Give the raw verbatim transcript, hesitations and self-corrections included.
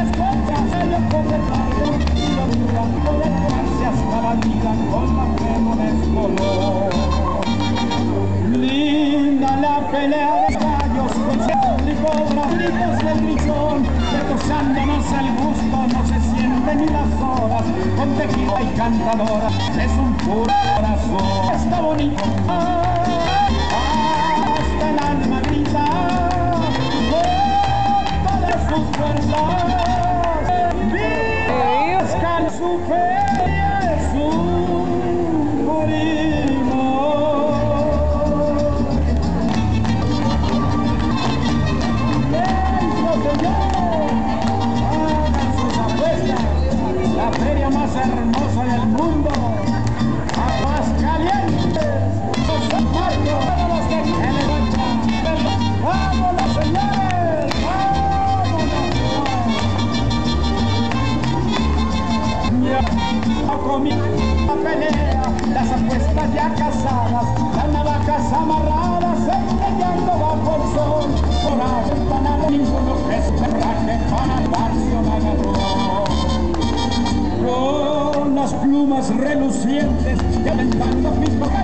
Linda la pelea de gallos con sus cobras, gritos del grillón, retosándonos el gusto, no se sienten ni las horas, con tequila y cantadoras, es un puro corazón, está bonito, hasta el alma grita, con todas sus fuerzas, viva su fe, su purismo. La feria más hermosa del mundo, Aguascalientes, San Marcos, vámonos que vámonos señores, vámonos. Ya comí la pelea, las apuestas ya casadas, las navajas amarradas, estrellando bajo el sol, por la ventana de ninguno que es traje para darse un agarrón. Con las plumas relucientes, levantando mis